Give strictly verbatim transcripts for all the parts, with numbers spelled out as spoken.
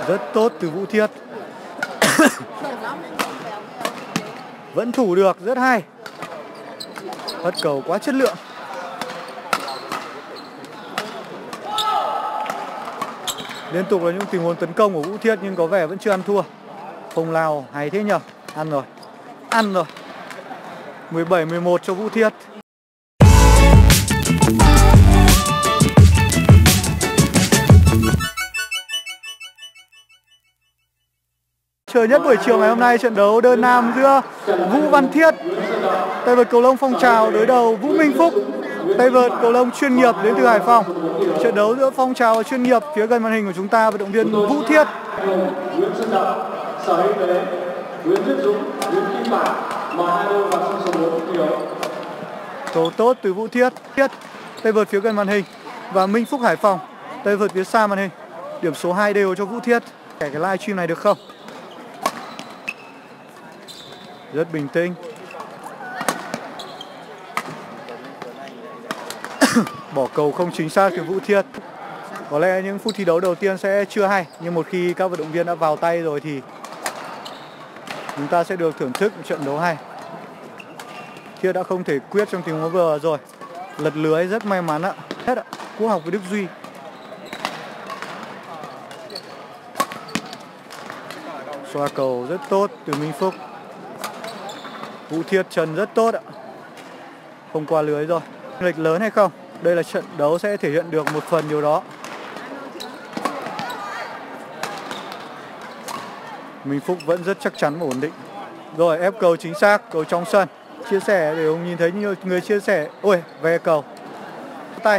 rất tốt từ Vũ Thiết. Vẫn thủ được, rất hay. Hất cầu quá chất lượng. Liên tục là những tình huống tấn công của Vũ Thiết nhưng có vẻ vẫn chưa ăn thua. Phong Lào hay thế nhờ. Ăn rồi. Ăn rồi. mười bảy mười một cho Vũ Thiết. Chờ nhất buổi chiều ngày hôm nay, trận đấu đơn nam giữa Vũ Văn Thiết, tay vợt cầu lông Phong Trào đối đầu Vũ Minh Phúc, tay vợt cầu lông chuyên nghiệp đến từ Hải Phòng. Trận đấu giữa Phong Trào và chuyên nghiệp, phía gần màn hình của chúng ta vận động viên Vũ Thiết. Nguyễn Xuân Đậu, Sở Y tế, Nguyễn Viết Dũng, Nguyễn Kim Bản, mời hai đôi vào sân số bốn thi đấu. Cầu tốt từ Vũ Thiết, Thiết, tay vợt phía gần màn hình, và Minh Phúc Hải Phòng, tay vợt phía xa màn hình. Điểm số hai đều cho Vũ Thiết. Kẻ cái live stream này được không? Rất bình tĩnh. Bỏ cầu không chính xác từ Vũ Thiết. Có lẽ những phút thi đấu đầu tiên sẽ chưa hay, nhưng một khi các vận động viên đã vào tay rồi thì chúng ta sẽ được thưởng thức một trận đấu hay. Thiết đã không thể quyết trong tình huống vừa rồi. Lật lưới rất may mắn ạ. Hết ạ. Quốc học với Đức Duy. Xoa cầu rất tốt từ Minh Phúc. Vũ Thiết chân rất tốt ạ. Không qua lưới rồi. Lệch lớn hay không? Đây là trận đấu sẽ thể hiện được một phần điều đó. Minh Phúc vẫn rất chắc chắn và ổn định. Rồi ép cầu chính xác, cầu trong sân. Chia sẻ để ông nhìn thấy nhiều người chia sẻ. Ôi, về cầu. Tay.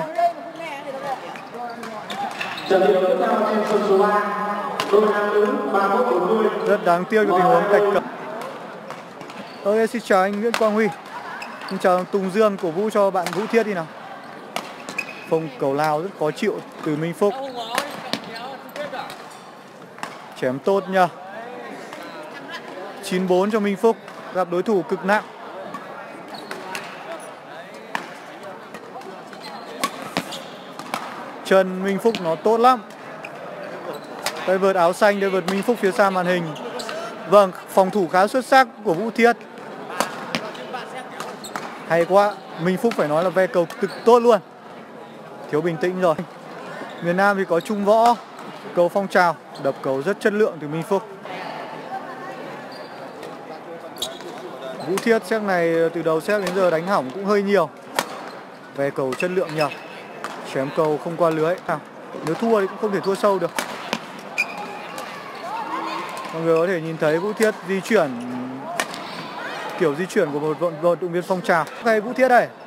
Rất đáng tiếc cho tình huống tạch cầu. Tôi xin chào anh Nguyễn Quang Huy. Xin chào Tùng Dương cổ vũ cho bạn Vũ Thiết đi nào. Phong cầu lao rất khó chịu từ Minh Phúc. Chém tốt nha. chín bốn cho Minh Phúc. Gặp đối thủ cực nặng. Chân Minh Phúc nó tốt lắm. Tay vợt áo xanh, tay vợt Minh Phúc phía xa màn hình. Vâng, phòng thủ khá xuất sắc của Vũ Thiết. Hay quá. Minh Phúc phải nói là ve cầu cực tốt luôn. Thiếu bình tĩnh rồi. Miền Nam thì có Trung Võ. Cầu Phong Trào. Đập cầu rất chất lượng từ Minh Phúc. Vũ Thiết set này từ đầu set đến giờ đánh hỏng cũng hơi nhiều. Ve cầu chất lượng nhờ. Chém cầu không qua lưới. À, nếu thua thì cũng không thể thua sâu được. Mọi người có thể nhìn thấy Vũ Thiết di chuyển, kiểu di chuyển của một vận động viên Phong Trào. Hay Vũ Thiết đây.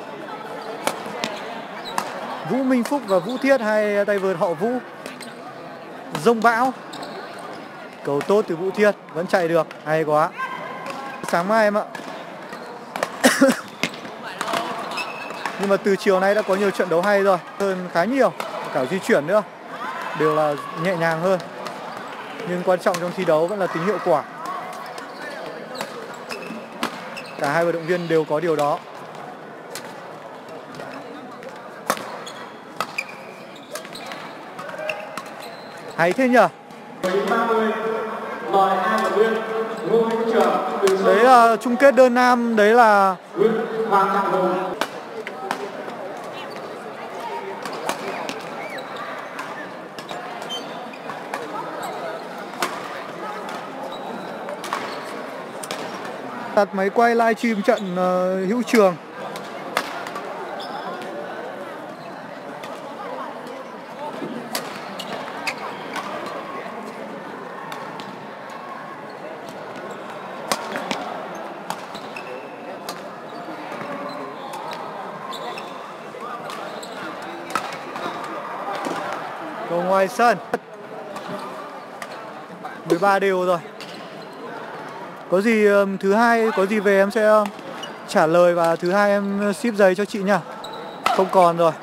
Vũ Minh Phúc và Vũ Thiết, hay tay vợt họ Vũ. Rông bão. Cầu tốt từ Vũ Thiết, vẫn chạy được, hay quá. Sáng mai em ạ. Nhưng mà từ chiều nay đã có nhiều trận đấu hay rồi, hơn khá nhiều. Cả di chuyển nữa đều là nhẹ nhàng hơn. Nhưng quan trọng trong thi đấu vẫn là tính hiệu quả. Cả hai vận động viên đều có điều đó. Hay thế nhờ. Đấy là chung kết đơn nam. Đấy là đặt máy quay live stream trận uh, Hữu Trường. Cầu ngoài sân. mười ba đều rồi. Có gì thứ hai, có gì về em sẽ trả lời và thứ hai em ship giày cho chị nha. Không còn rồi.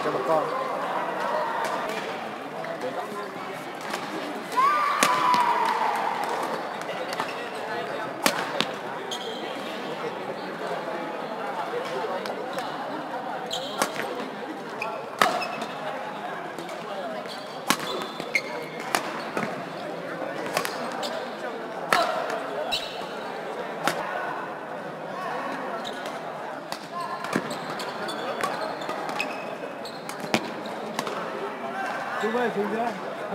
cho bà con. Xuống ơi, xuống dưới.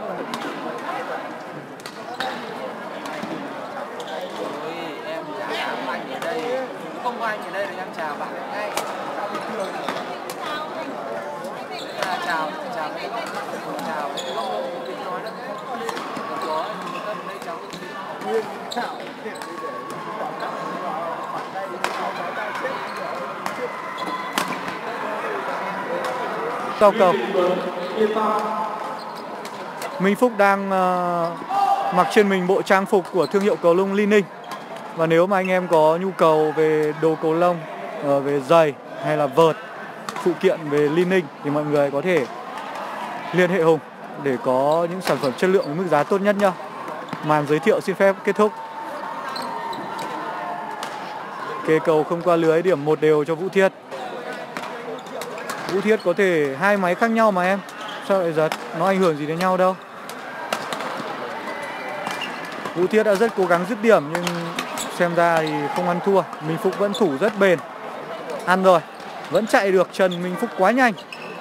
Ôi, em chào anh ở đây, không có anh ở đây thì em chào bạn ngay. Chào bình thường. À, chào, chào, chào, không định nói nữa thế. Không có, tâm đây cháu Nguyên chào. Sau cầu Minh Phúc đang uh, mặc trên mình bộ trang phục của thương hiệu cầu lông Li Ninh. Và nếu mà anh em có nhu cầu về đồ cầu lông, uh, về giày hay là vợt, phụ kiện về Li Ninh thì mọi người có thể liên hệ Hùng để có những sản phẩm chất lượng với mức giá tốt nhất nhá. Màn giới thiệu xin phép kết thúc. Kê cầu không qua lưới, điểm một đều cho Vũ Thiết. Vũ Thiết có thể hai máy khác nhau mà em. Sao lại giật? Nó ảnh hưởng gì đến nhau đâu. Vũ Thiết đã rất cố gắng dứt điểm nhưng xem ra thì không ăn thua. Minh Phúc vẫn thủ rất bền. Ăn rồi. Vẫn chạy được, chân Minh Phúc quá nhanh.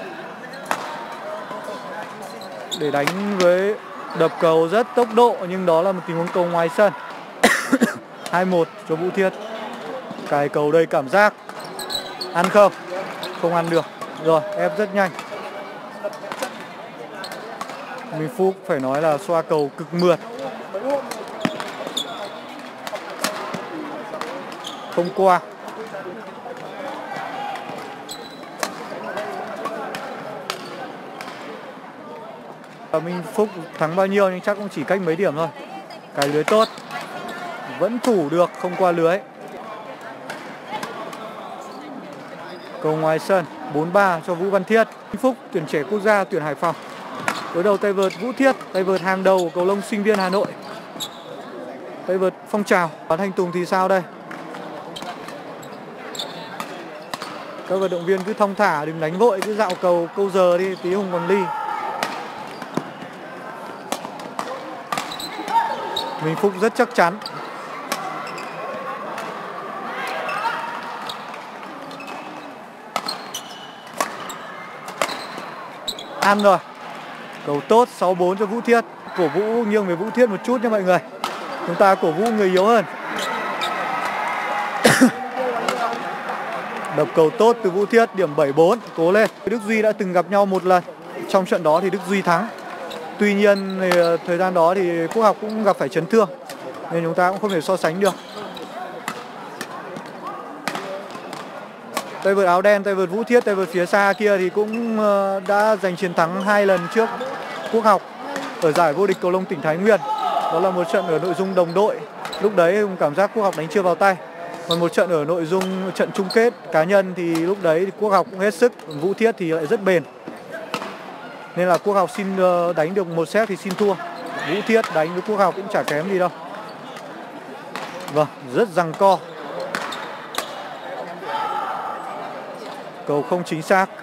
Để đánh với đập cầu rất tốc độ nhưng đó là một tình huống cầu ngoài sân. hai một cho Vũ Thiết. Cài cầu đây cảm giác. Ăn không? Không ăn được. Rồi, ép rất nhanh. Minh Phúc phải nói là xoa cầu cực mượt. Không qua. Minh Phúc thắng bao nhiêu nhưng chắc cũng chỉ cách mấy điểm thôi. Cái lưới tốt. Vẫn thủ được, không qua lưới. Cầu ngoài sân, bốn ba cho Vũ Văn Thiết. Minh Phúc tuyển trẻ quốc gia tuyển Hải Phòng. Đối đầu tay vợt Vũ Thiết, tay vợt hàng đầu của cầu lông sinh viên Hà Nội. Tay vợt phong trào. Và Thanh Tùng thì sao đây? Các vận động viên cứ thong thả, đừng đánh vội, cứ dạo cầu câu giờ đi, tí Hùng còn ly. Minh Phúc rất chắc chắn. Ăn rồi. Cầu tốt, sáu bốn cho Vũ Thiết. Cổ vũ nghiêng về Vũ Thiết một chút nha mọi người. Chúng ta cổ vũ người yếu hơn. Đập cầu tốt từ Vũ Thiết, điểm bảy bốn, cố lên. Đức Duy đã từng gặp nhau một lần. Trong trận đó thì Đức Duy thắng. Tuy nhiên thì thời gian đó thì Quốc Học cũng gặp phải chấn thương nên chúng ta cũng không thể so sánh được. Tay vợt áo đen, tay vợt Vũ Thiết, tay vợt phía xa kia thì cũng đã giành chiến thắng hai lần trước Quốc Học ở giải vô địch cầu lông tỉnh Thái Nguyên. Đó là một trận ở nội dung đồng đội. Lúc đấy cảm giác Quốc Học đánh chưa vào tay. Còn một trận ở nội dung trận chung kết cá nhân thì lúc đấy thì Quốc Học cũng hết sức, Vũ Thiết thì lại rất bền. Nên là Quốc Học xin đánh được một set thì xin thua. Vũ Thiết đánh với Quốc Học cũng chả kém gì đâu. Vâng, rất giằng co. Cầu không chính xác.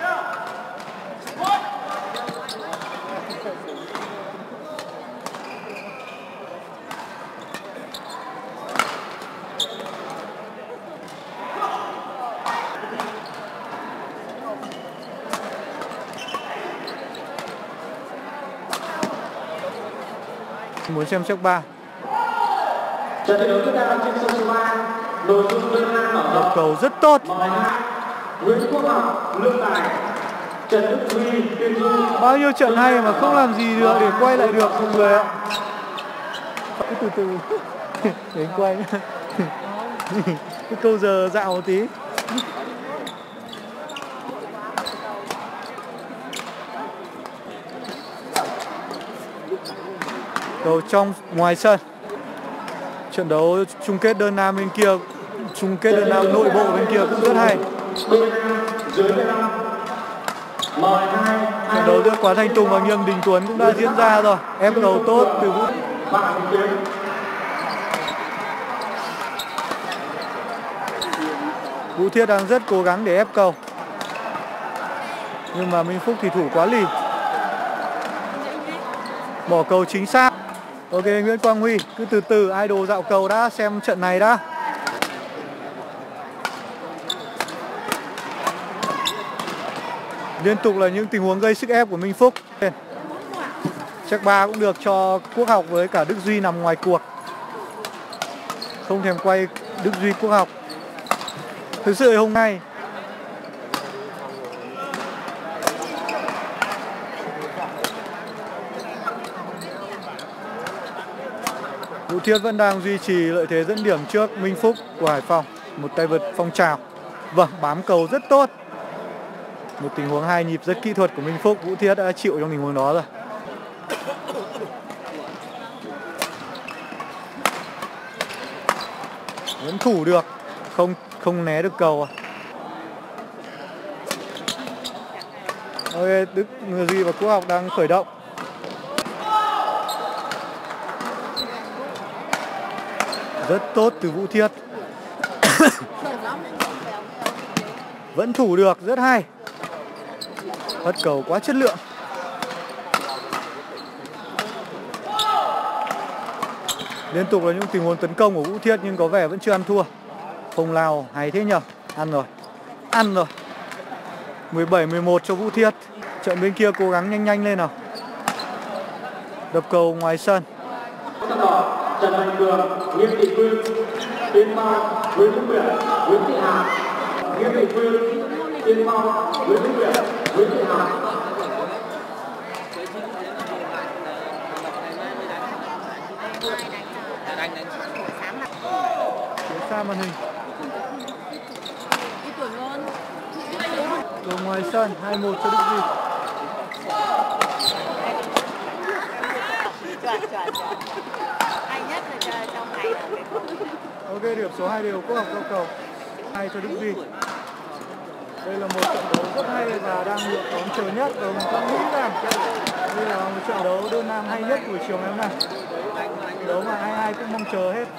Muốn xem set ba. Trận thi đấu tiếp theo trên sân số ba, nội dung đơn nam mở Đập cầu rất tốt. Nguyễn Quốc Học, Lương Tài, Trần Đức Huy, Tiên Du. Bao nhiêu trận hay mà không làm gì được để quay lại được mọi người ạ. Cứ từ từ để anh quay. Cái câu giờ dạo một tí. Cầu trong ngoài sân. Trận đấu chung kết đơn nam bên kia, chung kết đơn nam nội bộ bên kia cũng rất hay. mời hai Trận đấu giữa Quán Thanh Tùng và Nghiêm Đình Tuấn cũng đã diễn ra rồi. Ép cầu tốt từ Vũ. Phạm Hồng Tiến. Vũ Thiết đang rất cố gắng để ép cầu, nhưng mà Minh Phúc thì thủ quá lì. Bỏ cầu chính xác. Ok, Nguyễn Quang Huy cứ từ từ, idol dạo cầu đã, xem trận này đã. Liên tục là những tình huống gây sức ép của Minh Phúc. Check ba cũng được cho Quốc Học với cả Đức Duy nằm ngoài cuộc. Không thèm quay Đức Duy Quốc Học. Thực sự hôm nay Vũ Thiết vẫn đang duy trì lợi thế dẫn điểm trước Minh Phúc của Hải Phòng. Một tay vợt phong trào. Vâng, bám cầu rất tốt. Một tình huống hai nhịp rất kỹ thuật của Minh Phúc. Vũ Thiết đã chịu trong tình huống đó rồi. Vẫn thủ được. Không không né được cầu à. Ok, Đức Duy và Quốc Học đang khởi động. Rất tốt từ Vũ Thiết. Vẫn thủ được, rất hay. Hất cầu quá chất lượng. Liên tục là những tình huống tấn công của Vũ Thiết nhưng có vẻ vẫn chưa ăn thua. Phong Lào hay thế nhở. Ăn rồi. Ăn rồi. mười bảy mười một cho Vũ Thiết. Trận bên kia cố gắng nhanh nhanh lên nào. Đập cầu ngoài sân. Trần Mạnh Cường, Nghiêm Thị Quyên, Tiên Phong, Nguyễn Hữu Nguyệt, Nguyễn Thị Hà, Nghiêm Thị Quyên, Tiên Phong, Nguyễn Hữu Nguyệt, Nguyễn Thị Hà. Phía xa màn hình. Cầu ngoài sân hai một cho Đức Duy. Chuẩn chuẩn chuẩn. Hay nhất là trong ngày là cái cầu. Ok, điểm số hai đều Quốc Học giao cầu. Hai cho Đức Duy. Đây là một trận đấu rất hay và đang được đón chờ nhất. Và mình cũng nghĩ rằng đây là một trận đấu đơn nam hay nhất buổi chiều ngày hôm nay. Trận đấu mà ai ai cũng mong chờ hết.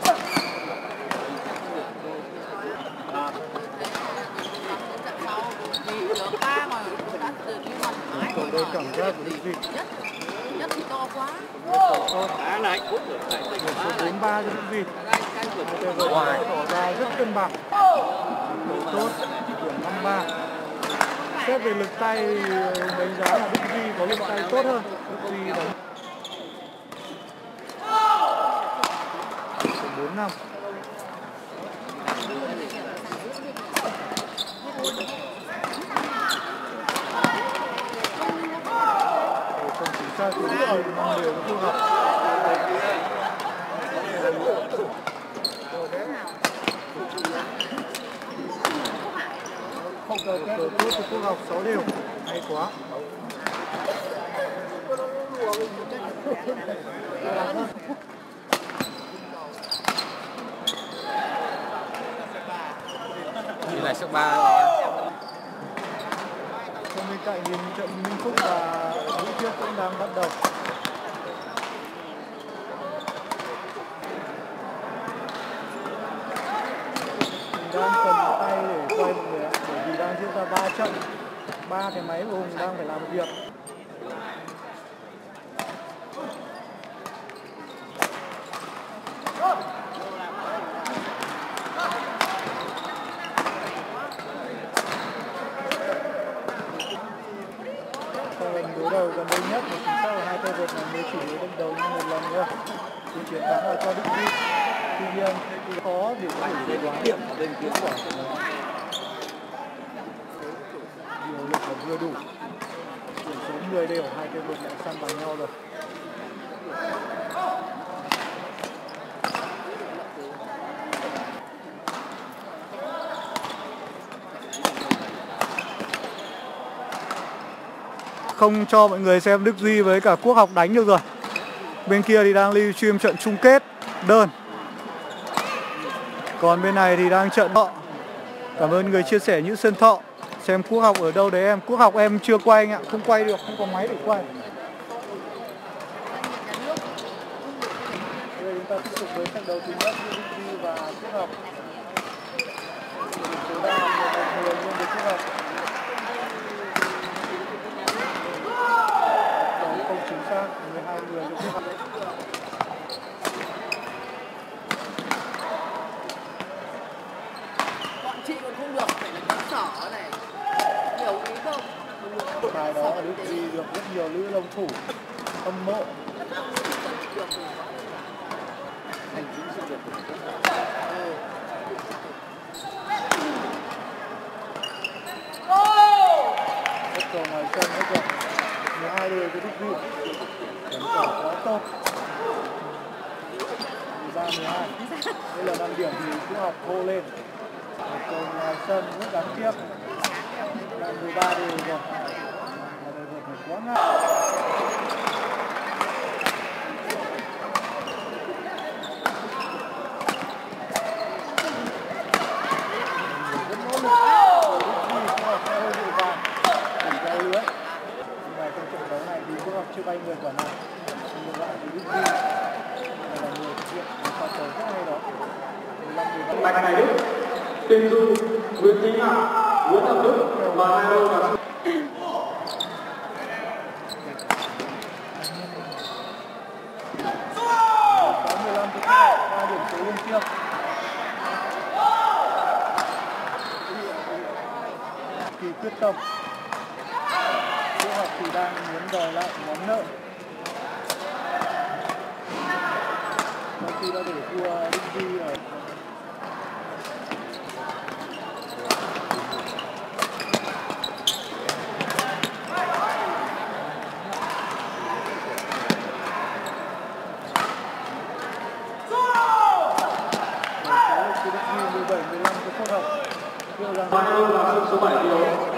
Cầu đây cảm giác của Đức Duy. Nhất thì to quá. Điểm số bốn ba cho Đức Duy. Ngoài tỏ ra rất cân bằng. Cầu tốt, điểm năm ba. Xét về lực tay đánh giá là Đức Duy có lực tay tốt hơn. Đức Duy đánh bốn năm. Không chỉ sai từ Đức Duy mong đều Quốc Học. Không cầu cầu tốt cho Quốc Học sáu đều. Hay quá. Như là số ba rồi. Trong bên cạnh thì trận Minh Phúc và Vũ Thiết cũng đang bắt đầu. Mình đang cầm tay để quay mọi người ạ, bởi vì đang diễn ra ba trận, ba cái máy của Hùng đang phải làm việc. Lần đối đầu gần đây nhất thì chính xác là hai tay vợt này mới chỉ đối đầu nhau một lần nữa. Thì chiến thắng là cho Đức Duy. Tuy nhiên khó để có thể đoán điểm ở bên kết quả của nó. Điều lực là vừa đủ. Điểm số mười đều, hai tay vợt lại săn bằng nhau rồi. Không cho mọi người xem Đức Duy với cả Quốc Học đánh được rồi. Bên kia thì đang livestream trận chung kết đơn. Còn bên này thì đang trận Thọ. Cảm ơn người chia sẻ Nhữ Sơn Thọ. Xem Quốc học ở đâu đấy em. Quốc học em chưa quay anh ạ, không quay được, không có máy để quay. Bây giờ chúng ta tiếp tục với trận đấu thứ nhất giữa Rigby và Quốc học. Số đa là mười nhân với Quốc học. Đấu không chính xác, mười hai người cho Quốc học. Bọn chị còn không được, phải là cái sở này. Hiểu ý không? Bài đó là Rigby được rất nhiều nữ long thủ hâm mộ. Thành chính sự việc của chúng ta. Bất cầu ngoài sân hết rồi. mười hai đều cho Rigby. Đánh cầu quá tốt. mười ba mười hai. Đây là năm điểm thì Quốc học hô lên. Một cầu ngoài sân rất đáng tiếc. Lại mười ba đều rồi. Và đội vợt này quá ngại. Rất nỗ lực. Rigby Quốc học sẽ hơi vội vàng. Đỉnh cái lưới. Nhưng mà trong trận đấu này thì Quốc học chưa bay người quả nào. Ngược lại thì Rigby là người thực hiện một pha cầu rất hay đó. mười lăm mười ba. Bạch Hải Đức, Tiên Du, Nguyễn Thị Ngọc, Nguyễn Ngọc Đức và hai đôi và sáu mười lăm phút ba điểm số liên tiếp. Kỳ quyết tâm. Quốc học thì đang muốn đòi lại món nợ. Sau khi đã để thua Rigby ở mười bảy mười lăm cho Quốc học. hai đôi và sân số bảy thi đấu.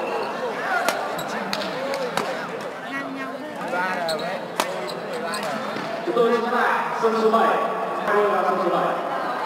Ngang nhau. ba là vậy. Chúng tôi xin lại sân số bảy, hai đôi và sân số bảy.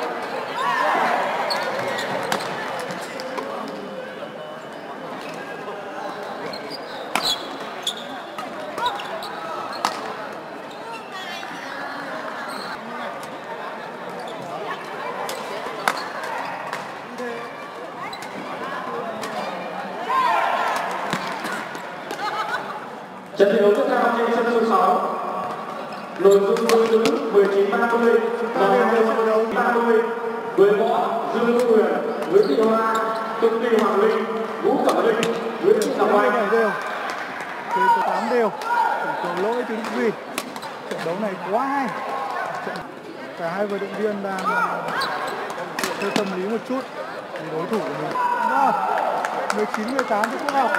Trận thi đấu tiếp theo trên sân số sáu. Nội dung nữ nữ mười chín ba mươi và hai mươi ba mươi với võ Dương Quốc Huyền, Nguyễn Thị Hoa, Công ty Hoàng Linh, Vũ Cẩm Linh, Nguyễn Thị Ngọc Anh. đều. Từ tám đều. Tổng cầu lỗi từ Rigby. Trận đấu này quá hay. Cả hai vận động viên đang hơi tâm lý một chút vì đối thủ của mình. Rồi. mười chín mười tám cho Quốc học.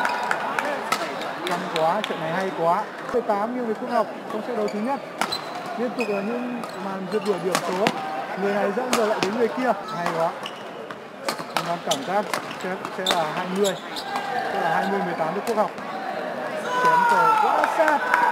Căng quá, trận này hay quá. mười tám nhưng với Quốc học trong trận đấu thứ nhất. Liên tục là những màn rượt đuổi điểm số. Người này dẫn rồi lại đến người kia. Hay quá. Mình đang cảm giác sẽ, sẽ là hai mươi. Sẽ là hai mươi mười tám cho Quốc học. Chém cầu quá sát.